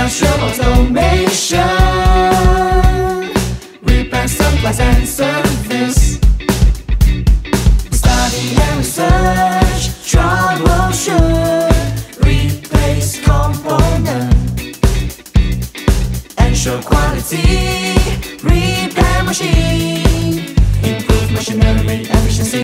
industrial automation, repair, supplies and service. We study and research.